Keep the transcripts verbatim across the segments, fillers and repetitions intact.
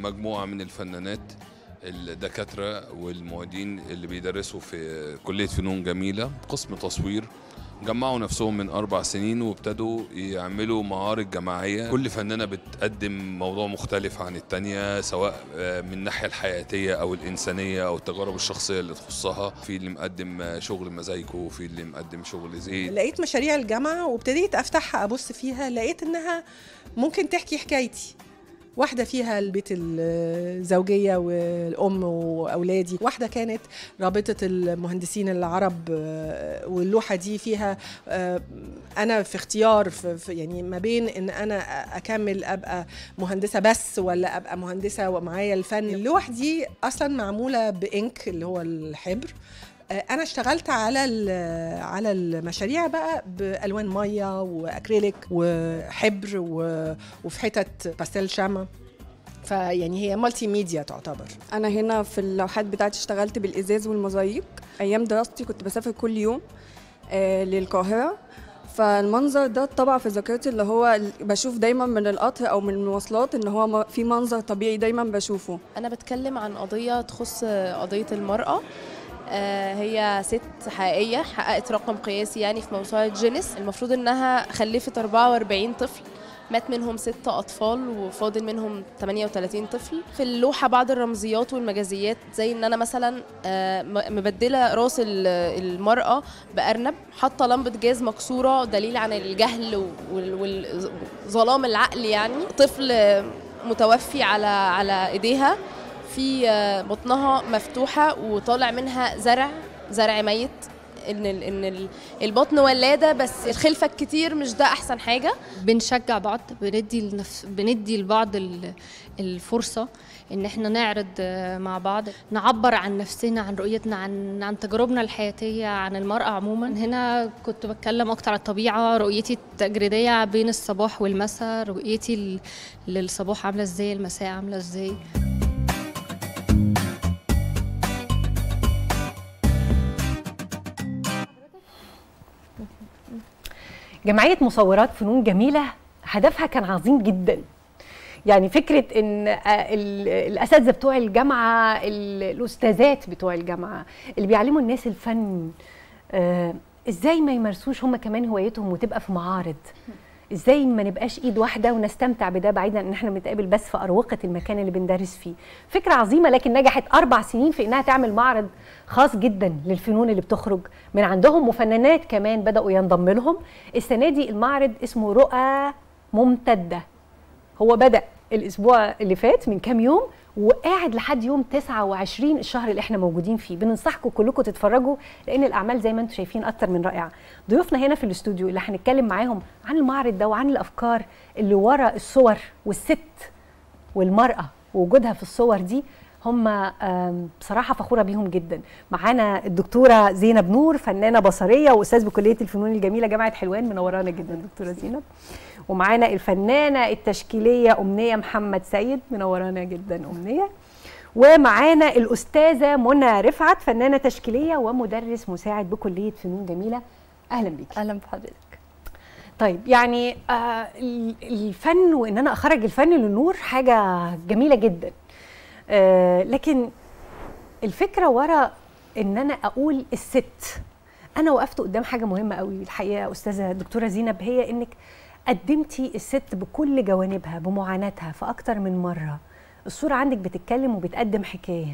مجموعة من الفنانات الدكاترة والمعيدين اللي بيدرسوا في كلية فنون جميلة قسم تصوير، جمعوا نفسهم من أربع سنين وابتدوا يعملوا معارض جماعية. كل فنانة بتقدم موضوع مختلف عن التانية، سواء من الناحية الحياتية أو الإنسانية أو التجارب الشخصية اللي تخصها. في اللي مقدم شغل مزايكو وفي اللي مقدم شغل زيت. لقيت مشاريع الجامعة وابتديت أفتحها أبص فيها، لقيت إنها ممكن تحكي حكايتي. واحدة فيها البيت الزوجية والأم وأولادي، واحدة كانت رابطة المهندسين العرب، واللوحة دي فيها أنا في اختيار في يعني ما بين إن أنا أكمل أبقى مهندسة بس ولا أبقى مهندسة ومعايا الفن. اللوح دي أصلا معمولة بإنك اللي هو الحبر. أنا اشتغلت على على المشاريع بقى بألوان مية وأكريليك وحبر وفي حتت باستيل شامة، فيعني هي مالتي ميديا تعتبر. أنا هنا في اللوحات بتاعتي اشتغلت بالإزاز والموزايك. أيام دراستي كنت بسافر كل يوم آه للقاهرة، فالمنظر ده طبع في ذاكرتي، اللي هو بشوف دايما من القطر او من المواصلات ان هو في منظر طبيعي دايما بشوفه. انا بتكلم عن قضيه تخص قضيه المراه. هي ست حقيقيه حققت رقم قياسي يعني في موسوعه جينيس. المفروض انها خلفت أربعة وأربعين طفل، مات منهم ست أطفال وفاضل منهم ثمانية وثلاثين طفل. في اللوحة بعض الرمزيات والمجازيات، زي إن أنا مثلا مبدلة راس المرأة بأرنب، حاطة لمبة جاز مكسورة دليل عن الجهل والظلام العقل. يعني طفل متوفي على على إيديها، في بطنها مفتوحة وطالع منها زرع زرع ميت. ان ان البطن ولاده، بس الخلفه الكتير مش ده احسن حاجه. بنشجع بعض، بندي لنفس بندي لبعض الفرصه ان احنا نعرض مع بعض، نعبر عن نفسنا، عن رؤيتنا، عن عن تجاربنا الحياتيه، عن المراه عموما. هنا كنت بتكلم اكتر عن الطبيعه، رؤيتي التجريديه بين الصباح والمساء، رؤيتي للصباح عامله ازاي، المساء عامله ازاي. جمعية مصورات فنون جميلة هدفها كان عظيم جدا. يعني فكرة ان الاساتذة بتوع الجامعة، الاستاذات بتوع الجامعة اللي بيعلموا الناس الفن، ازاي ما يمارسوش هم كمان هوايتهم وتبقى في معارض، ازاي ما نبقاش ايد واحدة ونستمتع بده، بعيدا ان احنا بنتقابل بس في اروقة المكان اللي بندرس فيه. فكرة عظيمة، لكن نجحت اربع سنين في انها تعمل معرض خاص جدا للفنون اللي بتخرج من عندهم، وفنانات كمان بدأوا ينضم لهم. السنة دي المعرض اسمه رؤى ممتدة، هو بدأ الاسبوع اللي فات من كام يوم وقاعد لحد يوم تسعة وعشرين الشهر اللي احنا موجودين فيه. بننصحكم كلكم تتفرجوا، لان الاعمال زي ما انتم شايفين اكتر من رائعه. ضيوفنا هنا في الاستوديو اللي هنتكلم معاهم عن المعرض ده وعن الافكار اللي ورا الصور والست والمراه ووجودها في الصور دي، هم بصراحه فخوره بيهم جدا. معانا الدكتوره زينب نور، فنانه بصريه واستاذ بكليه الفنون الجميله جامعه حلوان، منورانا جدا دكتوره زينب. ومعانا الفنانه التشكيليه امنيه محمد سيد، منورانا جدا امنيه. ومعانا الاستاذه منى رفعت، فنانه تشكيليه ومدرس مساعد بكليه فنون جميله. اهلا بيك. اهلا بحضرتك. طيب يعني آه الفن وان انا اخرج الفن للنور حاجه جميله جدا، آه لكن الفكره ورا ان انا اقول الست، انا وقفت قدام حاجه مهمه قوي الحقيقه استاذه دكتوره زينب، هي انك قدمتي الست بكل جوانبها بمعاناتها في اكتر من مره. الصوره عندك بتتكلم وبتقدم حكايه.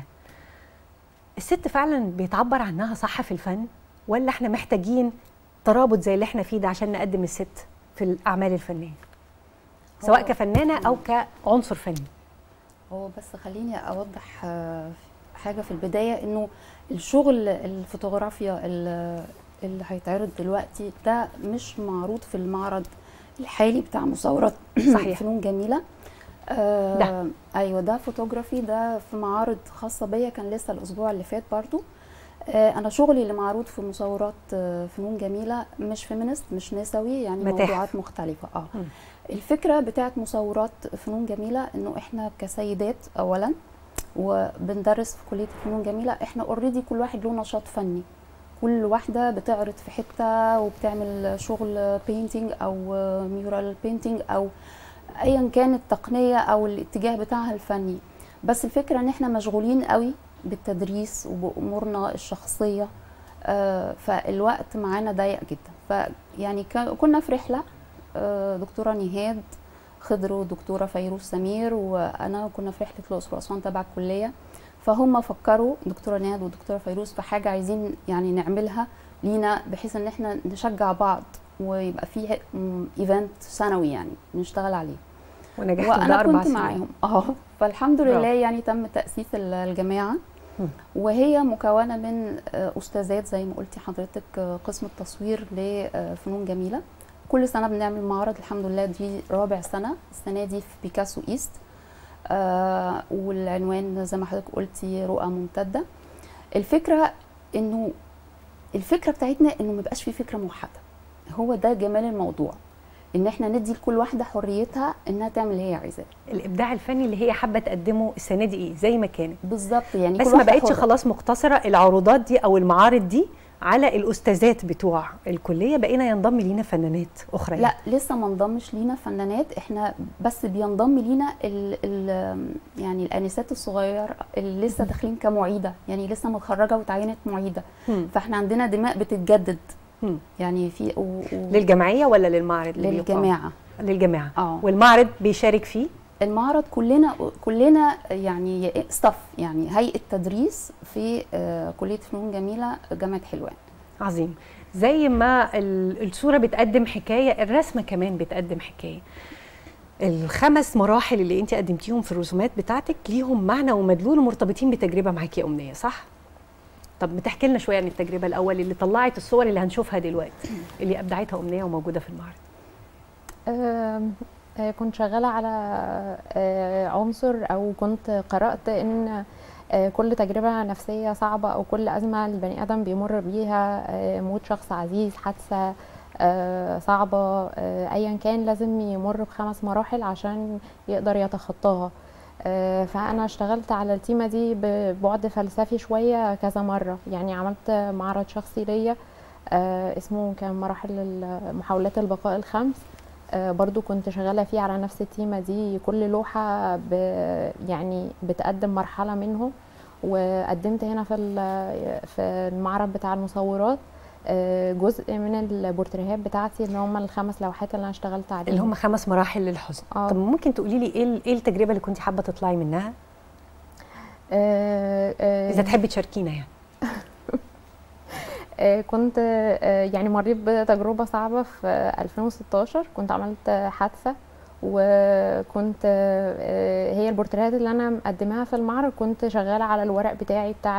الست فعلا بيتعبر عنها صح في الفن، ولا احنا محتاجين ترابط زي اللي احنا فيه ده عشان نقدم الست في الاعمال الفنيه، سواء كفنانه او كعنصر فني؟ هو بس خليني اوضح حاجه في البدايه، انه الشغل الفوتوغرافيا اللي هيتعرض دلوقتي ده مش معروض في المعرض الحالي بتاع مصورات صحيح فنون جميله. آه ده ايوه ده فوتوغرافي، ده في معارض خاصه بيا، كان لسه الاسبوع اللي فات برضو. آه انا شغلي اللي معروض في مصورات آه فنون جميله مش فيمينست، مش نسوي، يعني متاح. موضوعات مختلفه. اه م. الفكره بتاعت مصورات فنون جميله انه احنا كسيدات اولا وبندرس في كليه فنون جميله، احنا اوريدي كل واحد له نشاط فني، كل واحده بتعرض في حته وبتعمل شغل بينتينج او ميورال بينتينج او ايا كانت التقنيه او الاتجاه بتاعها الفني. بس الفكره ان احنا مشغولين قوي بالتدريس وبامورنا الشخصيه، آه فالوقت معانا ضيق جدا. فيعني كنا في رحله، آه دكتوره نهاد خضر ودكتوره فيروز سمير وانا كنا في رحله الاقصر واسوان تبع الكليه، فهم فكروا دكتوره نهاد ودكتوره فيروز في حاجه عايزين يعني نعملها لينا بحيث ان احنا نشجع بعض ويبقى فيه ايفنت سنوي يعني نشتغل عليه. ونجحت وانا بأربع كنت سنين. معاهم اه فالحمد لله برافو. يعني تم تاسيس الجماعه، وهي مكونه من استاذات زي ما قلتي حضرتك، قسم التصوير لفنون جميله. كل سنه بنعمل معرض، الحمد لله دي رابع سنه، السنه دي في بيكاسو ايست، آه والعنوان زي ما حضرتك قلتي رؤى ممتده. الفكره انه الفكره بتاعتنا انه ما يبقاش في فكره موحده، هو ده جمال الموضوع، ان احنا ندي لكل واحده حريتها انها تعمل اللي هي عايزاه. الابداع الفني اللي هي حابه تقدمه السنه دي ايه زي ما كانت بالظبط يعني، بس كل ما واحدة بقتش حرة. خلاص مقتصره العروضات دي او المعارض دي على الاستاذات بتوع الكليه، بقينا ينضم لينا فنانات اخرى. لا لسه ما انضمش لينا فنانات، احنا بس بينضم لينا ال ال يعني الانسات الصغير اللي لسه داخلين كمعيده، يعني لسه متخرجه وتعينت معيده. هم. فاحنا عندنا دماء بتتجدد هم. يعني في و... و... للجمعيه ولا للمعرض؟ للجماعه. للجماعه اه والمعرض بيشارك فيه المعرض كلنا كلنا يعني ستاف، يعني هيئه تدريس في آه كليه فنون جميله جامعه حلوان. عظيم. زي ما الصوره بتقدم حكايه، الرسمه كمان بتقدم حكايه. الخمس مراحل اللي انت قدمتيهم في الرسومات بتاعتك ليهم معنى ومدلول ومرتبطين بتجربه معاكي يا امنيه، صح؟ طب بتحكي لنا شويه عن التجربه الاول اللي طلعت الصور اللي هنشوفها دلوقتي اللي ابدعتها امنيه وموجوده في المعرض. آه كنت شغاله على آه عنصر، او كنت قرات ان آه كل تجربه نفسيه صعبه او كل ازمه البني ادم بيمر بيها، آه موت شخص عزيز، حادثه آه صعبه، آه ايا كان، لازم يمر بخمس مراحل عشان يقدر يتخطاها. آه فانا اشتغلت على التيمه دي ببعد فلسفي شويه كذا مره، يعني عملت معرض شخصي ليا آه اسمه كان مراحل محاولات البقاء الخمس، آه برضو كنت شغاله فيه على نفس التيمه دي. كل لوحه ب يعني بتقدم مرحله منهم، وقدمت هنا في في المعرض بتاع المصورات آه جزء من البورتريهات بتاعتي اللي هم الخمس لوحات اللي انا اشتغلت عليهم، اللي هم خمس مراحل للحزن. آه. طب ممكن تقولي لي ايه ايه التجربه اللي كنت حابه تطلعي منها؟ آه آه اذا تحبي تشاركينا يعني. كنت يعني مريت بتجربة صعبة في ألفين وستاشر، كنت عملت حادثة، وكنت هي البورتريهات اللي أنا مقدماها في المعرض كنت شغالة على الورق بتاعي بتاع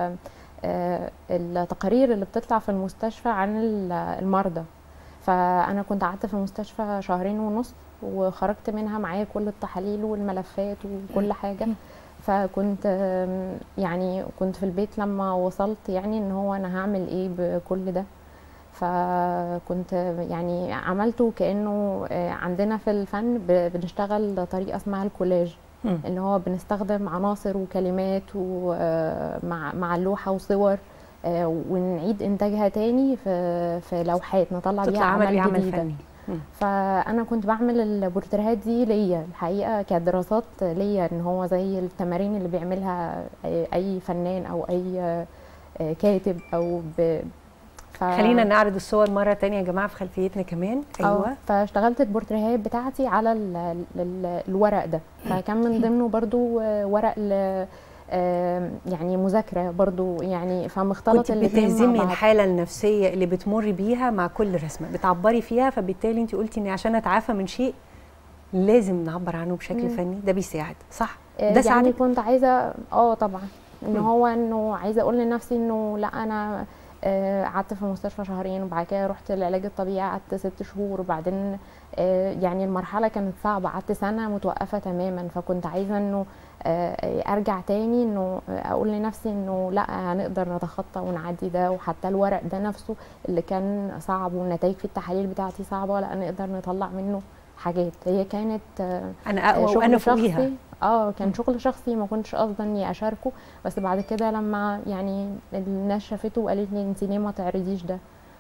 التقارير اللي بتطلع في المستشفى عن المرضى. فأنا كنت قعدت في المستشفى شهرين ونص، وخرجت منها معايا كل التحاليل والملفات وكل حاجة. فكنت يعني كنت في البيت لما وصلت يعني ان هو انا هعمل ايه بكل ده. فكنت يعني عملته كانه عندنا في الفن بنشتغل طريقه اسمها الكولاج، اللي هو بنستخدم عناصر وكلمات ومع مع اللوحه وصور ونعيد انتاجها تاني في في لوحات نطلع بيها عمل جديد فني. فانا كنت بعمل البورتريهات دي ليا الحقيقه كدراسات ليا، ان هو زي التمارين اللي بيعملها اي فنان او اي كاتب او ب... ف... خلينا نعرض الصور مره تانية يا جماعه في خلفيتنا كمان. ايوه. فاشتغلت البورتريهات بتاعتي على ال... ال... الورق ده، فكان من ضمنه برضو ورق ل... يعني مذاكره برضو، يعني فمختلط الاثنين. كنت بتهزمي الحاله النفسيه اللي بتمري بيها مع كل رسمه بتعبري فيها، فبالتالي انت قلتي ان عشان اتعافى من شيء لازم نعبر عنه بشكل مم. فني، ده بيساعد، صح؟ ده يعني ساعدك؟ كنت عايزه اه طبعا ان مم. هو انه عايزه اقول لنفسي انه لا انا قعدت في المستشفى شهرين، وبعد كده رحت العلاج الطبيعي قعدت ست شهور، وبعدين يعني المرحله كانت صعبه، قعدت سنه متوقفه تماما. فكنت عايزه انه ارجع تاني انه اقول لنفسي انه لا هنقدر نتخطى ونعدي ده، وحتى الورق ده نفسه اللي كان صعب والنتائج في التحاليل بتاعتي صعبه، لا نقدر نطلع منه حاجات. هي كانت انا اقوى وانا فوقيها. اه كان شغل شخصي ما كنتش قصدا اني اشاركه، بس بعد كده لما يعني الناس شافته وقالت لي انت ليه ما تعرضيش ده،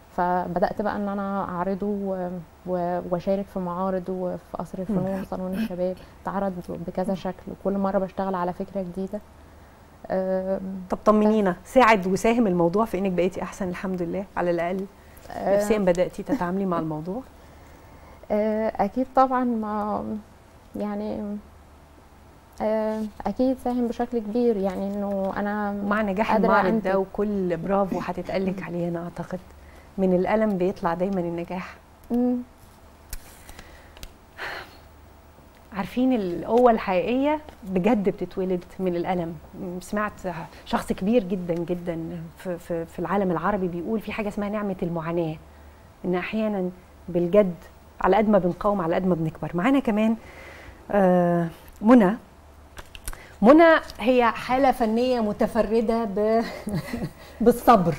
فبدات بقى ان انا اعرضه و- و- واشارك في معارض وفي قصر الفنون صالون الشباب، اتعرض بكذا شكل وكل مره بشتغل على فكره جديده. آم، طب طمنينا، ساعد وساهم الموضوع في انك بقيتي احسن الحمد لله على الاقل؟ آه، نفسيا بداتي تتعاملي مع الموضوع؟ آه، اكيد طبعا، ما يعني آه، اكيد ساهم بشكل كبير، يعني انه انا مع نجاح قادرة المعرض أنتج. ده وكل برافو هتتقالك عليه، انا اعتقد من الالم بيطلع دايما النجاح. مم. عارفين القوة الحقيقية بجد بتتولد من الألم. سمعت شخص كبير جدا جدا في, في, في العالم العربي بيقول في حاجة اسمها نعمة المعاناة، إن أحيانا بالجد على قد ما بنقاوم على قد ما بنكبر. معانا كمان آه منى. منى هي حالة فنية متفردة ب... بالصبر.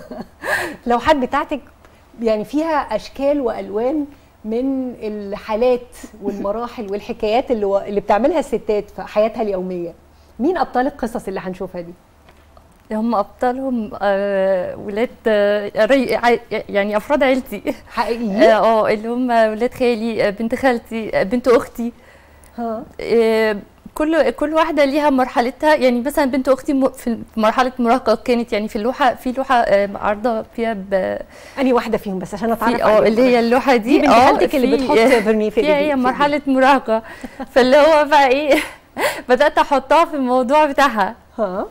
اللوحات بتاعتك يعني فيها أشكال وألوان من الحالات والمراحل والحكايات اللي, و... اللي بتعملها الستات في حياتها اليومية. مين أبطال القصص اللي هنشوفها دي؟ هم ابطالهم آه ولاد آه ري- عي- يعني افراد عيلتي حقيقيين؟ اه آه، اللي هم ولاد خالي، آه، بنت خالتي، آه، بنت اختي. ها آه كل كل واحده ليها مرحلتها، يعني مثلا بنت اختي م- في مرحله مراهقه كانت، يعني في اللوحه في لوحه آه عارضه فيها ب أنهي واحدة فيهم بس عشان أتعرف في عليهم؟ اه اللي هي اللوحه دي دي بنت آه، خالتك اللي في- بتحط فرنيه في فيها إيدي- هي في مرحله مراهقه، فاللي هو بقى ايه بدات احطها في الموضوع بتاعها. ها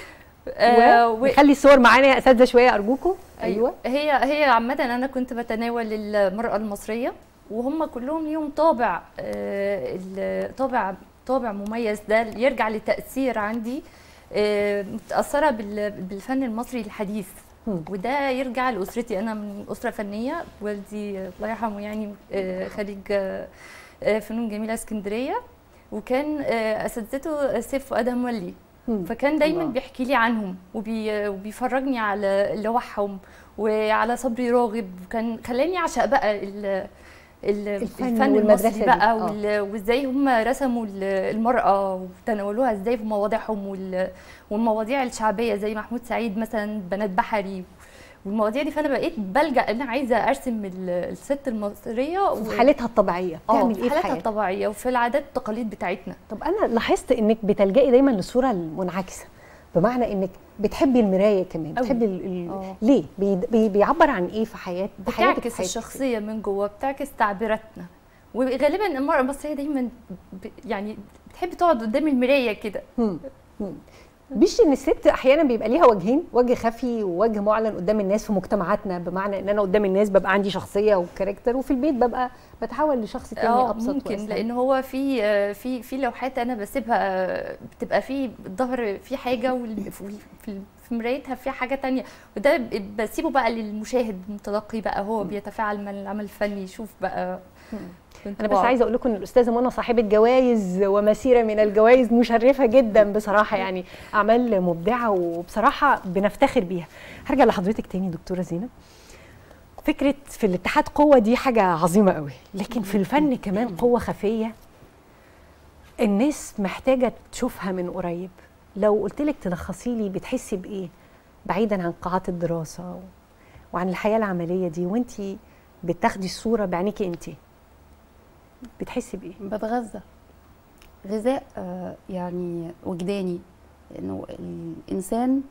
آه، و- وخلي الصور معانا يا اساتذه شويه ارجوكم. ايوه هي هي عامه انا كنت بتناول المراه المصريه، وهم كلهم ليهم طابع، آه، الطابع طابع مميز ده يرجع لتاثير عندي، آه، متاثره بال- بالفن المصري الحديث، مم. وده يرجع لاسرتي. انا من اسره فنيه، والدي الله يرحمه يعني آه، خريج آه، آه، فنون جميله اسكندريه، وكان آه، اساتذته سيف فؤاد مولي، مم. فكان دايما الله. بيحكي لي عنهم وبي وبيفرجني على لوحهم وعلى صبري راغب، وكان خلاني اعشق بقى ال ال- الفن الفن والمدرسة المصري دي. بقى، آه. وال- وازاي هم رسموا ال- المرأة وتناولوها ازاي في مواضيعهم، وال- والمواضيع الشعبية زي محمود سعيد مثلا بنات بحري والمواضيع دي. فانا بقيت بلجأ ان انا عايزه ارسم ال- الست المصريه وفي حالتها الطبيعيه اه بتعمل في ايه في حالتها حياتها؟ الطبيعيه وفي العادات والتقاليد بتاعتنا. طب انا لاحظت انك بتلجئي دايما للصوره المنعكسه، بمعنى انك بتحبي المرايه كمان، أوي. بتحبي ال... ال... آه. ليه؟ بي... بي... بيعبر عن ايه في حياه حياتك؟ بتعكس في الشخصيه من جوه، بتعكس تعبيراتنا، وغالبا المراه المصريه دايما ب... يعني بتحب تقعد قدام المرايه كده. مم. مم. مش ان الست احيانا بيبقى ليها وجهين، وجه خفي ووجه معلن قدام الناس في مجتمعاتنا، بمعنى ان انا قدام الناس ببقى عندي شخصيه وكاركتر، وفي البيت ببقى بتحول لشخص تاني اه ابسط ممكن، وأسهل. لان هو في آه، في في لوحات انا بسيبها بتبقى في الظهر في حاجه وال- في في- في مرايتها في حاجه تانية، وده ب- بسيبه بقى للمشاهد المتلقي بقى، هو بيتفاعل مع العمل الفني، يشوف بقى. انا بس عايزه اقول لكم ان الاستاذه منى صاحبه جوائز ومسيره من الجوائز مشرفه جدا بصراحه، يعني اعمال مبدعه وبصراحه بنفتخر بيها. هرجع لحضرتك تاني دكتوره زينب. فكره في الاتحاد قوه دي حاجه عظيمه قوي، لكن في الفن كمان قوه خفيه الناس محتاجه تشوفها من قريب. لو قلت لك تلخصي لي بتحسي بايه بعيدا عن قاعات الدراسه وعن الحياه العمليه دي، وانتي بتاخدي الصوره بعينيكي انتي، بتحسي بايه؟ بتغذى غذاء آه، يعني وجداني، انه الانسان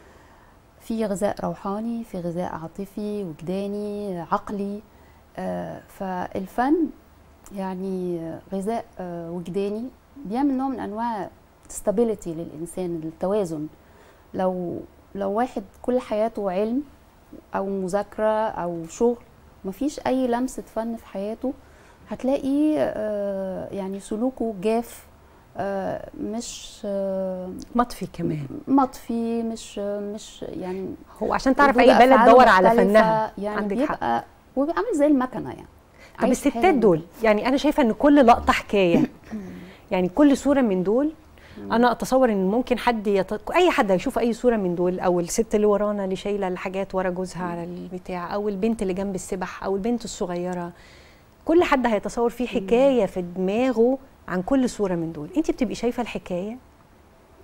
في غذاء روحاني، في غذاء عاطفي وجداني عقلي، آه، فالفن يعني غذاء آه، وجداني بيعمل نوع من انواع stability للانسان، التوازن. لو لو واحد كل حياته علم او مذاكره او شغل، مفيش اي لمسه فن في حياته، هتلاقي آه، يعني سلوكه جاف، آه، مش آه، مطفي كمان، مطفي، مش مش يعني هو عشان تعرف ردود اي بلد أفعاله دور على مختلفة، فنها. يعني عندك بيبقى حق. وبيبقى عامل زي المكنه يعني. طب عايش الستات حاجة. دول، يعني انا شايفه ان كل لقطه حكايه، يعني كل صوره من دول انا اتصور ان ممكن حد يط... اي حد هيشوف اي صوره من دول، او الست اللي ورانا اللي شايله الحاجات ورا جوزها على البتاع، او البنت اللي جنب السبح، او البنت الصغيره، كل حد هيتصور فيه حكايه في دماغه عن كل صوره من دول. انت بتبقي شايفه الحكايه؟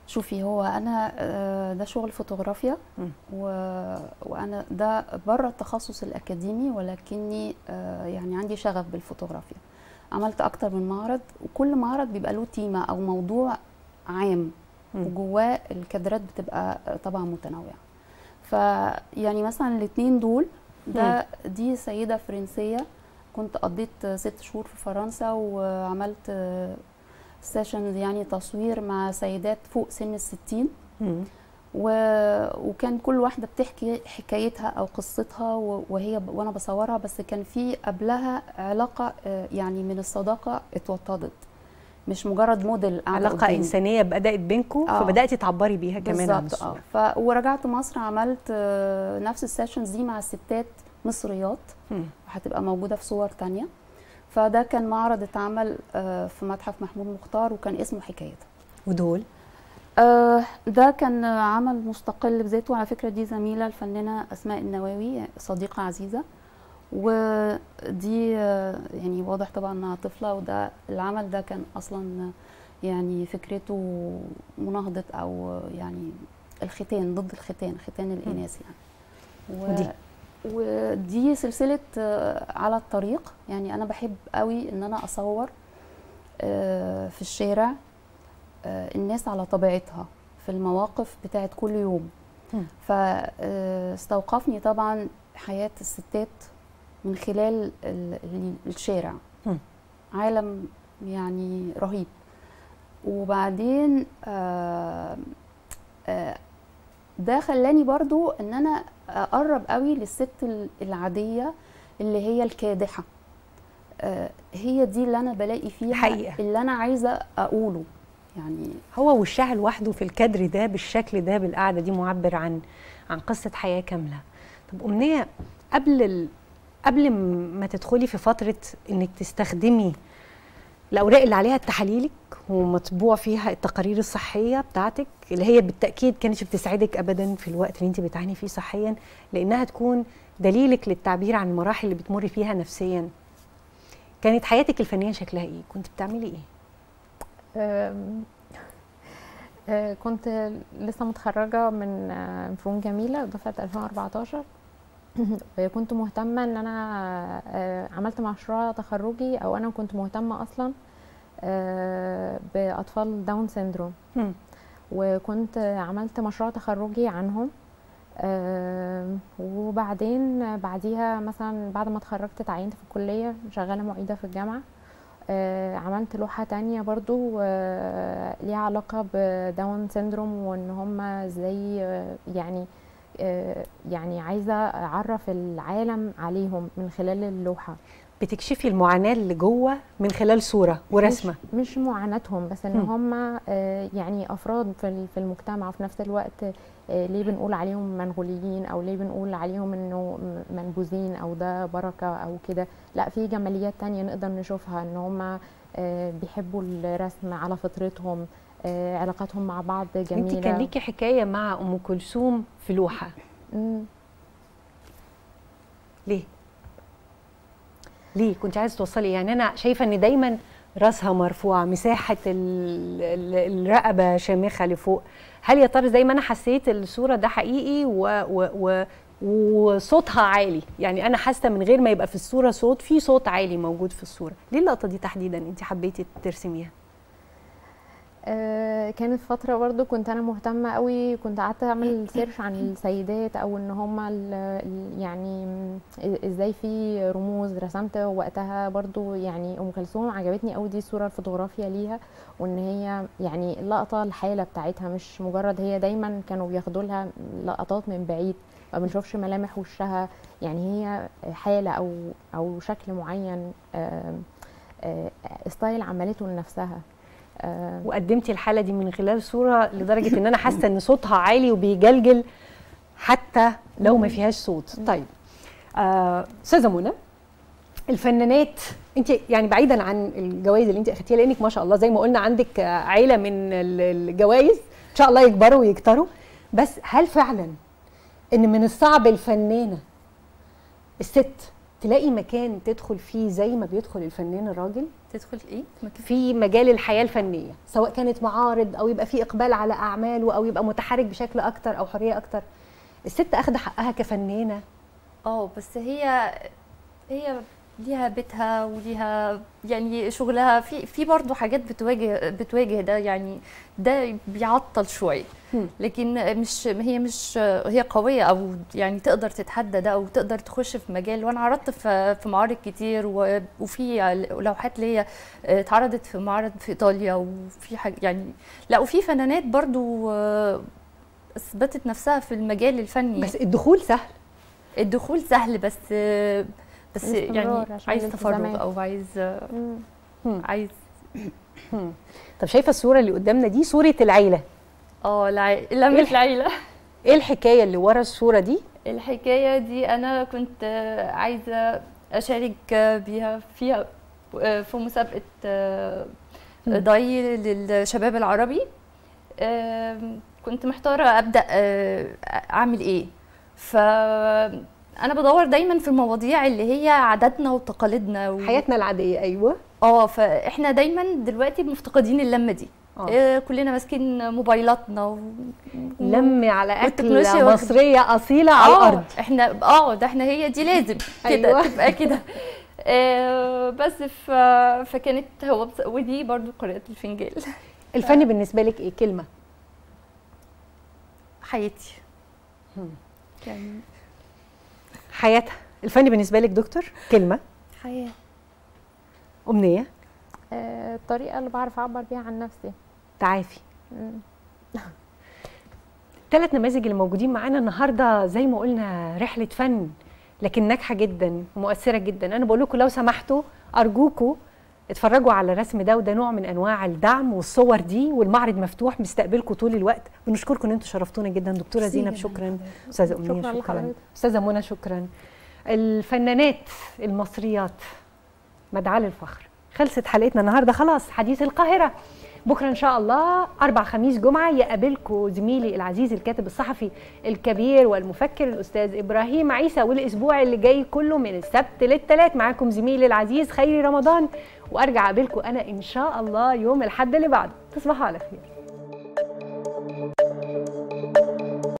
شوفي هو انا ده شغل فوتوغرافيا و... وانا ده بره التخصص الاكاديمي، ولكني يعني عندي شغف بالفوتوغرافيا. عملت اكتر من معرض، وكل معرض بيبقى له تيمه او موضوع عام وجواه الكادرات بتبقى طبعا متنوعه. فيعني مثلا الاثنين دول ده دي سيده فرنسيه كنت قضيت ست شهور في فرنسا، وعملت سيشنز يعني تصوير مع سيدات فوق سن الستين، و... وكان كل واحده بتحكي حكايتها او قصتها وهي ب... وانا بصورها، بس كان في قبلها علاقه يعني من الصداقه اتوطدت، مش مجرد موديل علاقه قدامي. انسانيه بدات بينكم، آه. فبداتي تعبري بيها كمان عن الصوره. اه ف... ورجعت مصر عملت نفس السيشنز دي مع الستات مصريات، وهتبقى موجوده في صور تانية. فده كان معرض اتعمل في متحف محمود مختار، وكان اسمه حكايتها. ودول آه ده كان عمل مستقل بذاته. على فكره دي زميله الفنانه اسماء النواوي، صديقه عزيزه، ودي يعني واضح طبعا انها طفله. وده العمل ده كان اصلا يعني فكرته مناهضه او يعني الختان، ضد الختان، ختان الاناث يعني. ودي ودي سلسله على الطريق. يعني انا بحب قوي ان انا اصور في الشارع الناس على طبيعتها في المواقف بتاعت كل يوم. فاستوقفني طبعا حياه الستات من خلال الشارع، عالم يعني رهيب. وبعدين ده خلاني برضو ان انا اقرب قوي للست العاديه اللي هي الكادحه. هي دي اللي انا بلاقي فيها حقيقة. اللي انا عايزه اقوله. يعني هو وشها لوحده في الكادر ده بالشكل ده بالقعده دي معبر عن عن قصه حياه كامله. طب امنيه، قبل ال... قبل ما تدخلي في فتره انك تستخدمي الاوراق اللي عليها تحاليلك ومطبوع فيها التقارير الصحيه بتاعتك، اللي هي بالتاكيد كانتش بتساعدك ابدا في الوقت اللي انت بتعاني فيه صحيا، لانها تكون دليلك للتعبير عن المراحل اللي بتمري فيها نفسيا، كانت حياتك الفنيه شكلها ايه؟ كنت بتعملي ايه؟ أه كنت لسه متخرجه من فنون جميله دفعه ألفين وأربعتاشر. كنت مهتمه ان انا عملت مشروع تخرجي، او انا كنت مهتمه اصلا باطفال داون سيندروم، وكنت عملت مشروع تخرجي عنهم. وبعدين بعديها مثلا بعد ما اتخرجت اتعينت في الكليه شغاله معيده في الجامعه. عملت لوحه تانية برضو ليها علاقه بداون سيندروم، وان هم ازاي يعني يعني عايزه اعرف العالم عليهم من خلال اللوحه. بتكشفي المعاناه اللي جوه من خلال صوره ورسمه؟ مش, مش معاناتهم بس، ان هم يعني افراد في في المجتمع، وفي نفس الوقت ليه بنقول عليهم منغوليين، او ليه بنقول عليهم انه منبوذين او ده بركه او كده. لا، في جماليات تانية نقدر نشوفها، ان هم بيحبوا الرسم على فطرتهم، علاقاتهم مع بعض جميله. انت كان ليكي حكايه مع ام كلثوم في لوحه. مم. ليه؟ ليه كنت عايزه توصلي؟ يعني انا شايفه ان دايما راسها مرفوعه، مساحه الرقبه شامخه لفوق. هل يا ترى زي ما انا حسيت الصوره ده حقيقي و و و وصوتها عالي؟ يعني انا حاسه من غير ما يبقى في الصوره صوت، في صوت عالي موجود في الصوره. ليه اللقطه دي تحديدا انت حبيتي ترسميها؟ آه كانت فتره برضو كنت انا مهتمه قوي، كنت قعدت اعمل سيرش عن السيدات، او ان هم يعني ازاي في رموز رسمت وقتها. برضو يعني ام كلثوم عجبتني قوي دي الصوره الفوتوغرافيه ليها، وان هي يعني اللقطه الحاله بتاعتها مش مجرد، هي دايما كانوا بياخدوا لها لقطات من بعيد ما بنشوفش ملامح وشها، يعني هي حاله او او شكل معين، آه آه ستايل عملته لنفسها. آه وقدمتي الحاله دي من خلال صوره لدرجه ان انا حاسه ان صوتها عالي وبيجلجل حتى لو ما فيهاش صوت. طيب استاذه آه منى، الفنانات انت يعني بعيدا عن الجوائز اللي انت اخدتيها، لانك ما شاء الله زي ما قلنا عندك عيله من الجوائز ان شاء الله يكبروا ويكتروا، بس هل فعلا ان من الصعب الفنانه الست تلاقي مكان تدخل فيه زي ما بيدخل الفنان الراجل؟ تدخل ايه؟ مكان. في مجال الحياه الفنيه، سواء كانت معارض او يبقى في اقبال على اعماله او يبقى متحرك بشكل اكتر او حريه اكتر. الست اخذ حقها كفنانه. اه بس هي هي ليها بيتها وليها يعني شغلها، في في برضه حاجات بتواجه بتواجه ده، يعني ده بيعطل شويه، لكن مش هي مش هي قويه او يعني تقدر تتحدى ده او تقدر تخش في مجال. وانا عرضت في في معارض كتير، وفي لوحات ليا اتعرضت في معرض في ايطاليا، وفي حاجه يعني لا، وفي فنانات برضه اثبتت نفسها في المجال الفني. بس الدخول سهل. الدخول سهل بس بس يعني عايز تفرغ او عايز مم. عايز مم. طب شايفه الصوره اللي قدامنا دي صوره العيله؟ اه العيله، لمة العيله. ايه الحكايه اللي ورا الصوره دي؟ الحكايه دي انا كنت عايزه اشارك بيها فيها في مسابقه ضي للشباب العربي. كنت محتاره ابدا اعمل ايه، ف انا بدور دايما في المواضيع اللي هي عاداتنا وتقاليدنا و... حياتنا العاديه. ايوه اه فاحنا دايما دلوقتي مفتقدين اللمه دي. آه. كلنا ماسكين موبايلاتنا و... لم على اكله مصريه اصيله على الارض. احنا اه ده احنا هي دي لازم كده. أيوة. تبقى كده. آه بس ف... فكانت هو بس... ودي برضو قراءه الفنجان. الفن بالنسبه لك ايه؟ كلمه. حياتي. يعني حياتها. الفن بالنسبه لك دكتور كلمه؟ حياه. امنيه؟ آه، الطريقه اللي بعرف اعبر بيها عن نفسي. تعافي. الثلاث نماذج اللي موجودين معانا النهارده زي ما قلنا رحله فن، لكن ناجحه جدا ومؤثره جدا. انا بقول لكم لو سمحتوا ارجوكم اتفرجوا على الرسم ده، وده نوع من انواع الدعم، والصور دي، والمعرض مفتوح مستقبلكم طول الوقت. بنشكركم ان انتم شرفتونا جدا. دكتوره زينب شكرا، استاذه امنيه شكرا, شكرا. استاذه منى شكرا. الفنانات المصريات مدعاة للفخر. خلصت حلقتنا النهارده خلاص. حديث القاهره بكره ان شاء الله اربع خميس جمعه يقابلكم زميلي العزيز الكاتب الصحفي الكبير والمفكر الاستاذ ابراهيم عيسى، والاسبوع اللي جاي كله من السبت للثلاث معاكم زميلي العزيز خيري رمضان، وارجع اقابلكم انا ان شاء الله يوم الاحد اللي بعده. تصبحوا على خير.